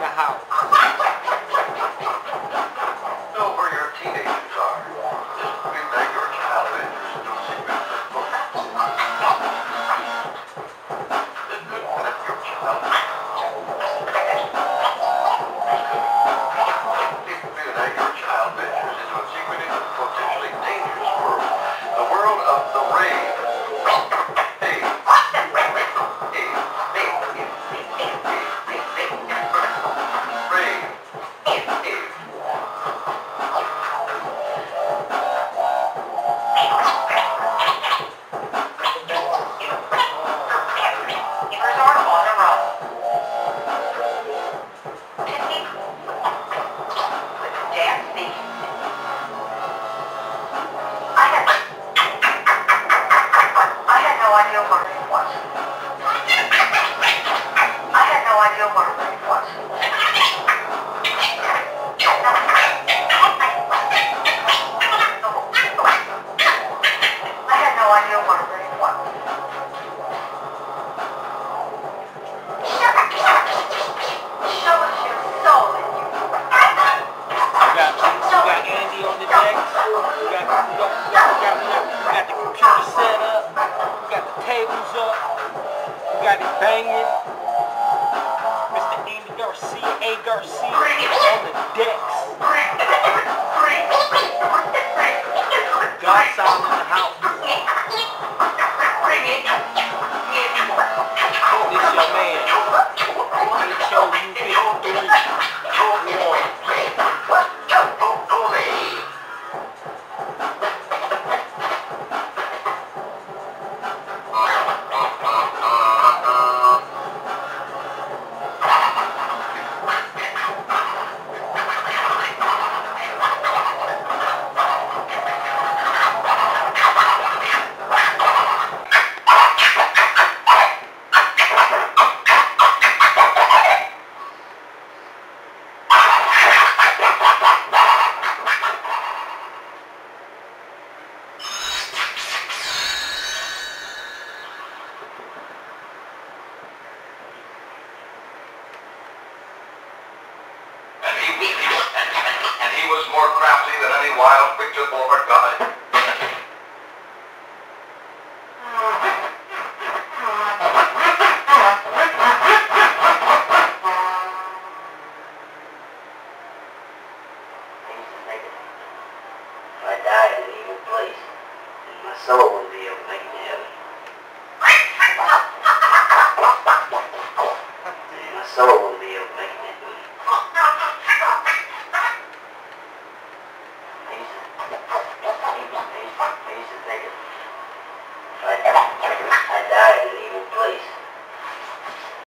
the house. Know where your teenagers are. Just remake your child enters into a secret book. Let your child. Remake your child ventures into a secret and potentially dangerous world. The world of the rave. Banging, Mr. Andy Garcia, A. Garcia on the decks. God sound in the house. This your man. And he was more crafty than any wild picture board guy. If I die in an evil place, then my soul wouldn't be able to make it to heaven. My soul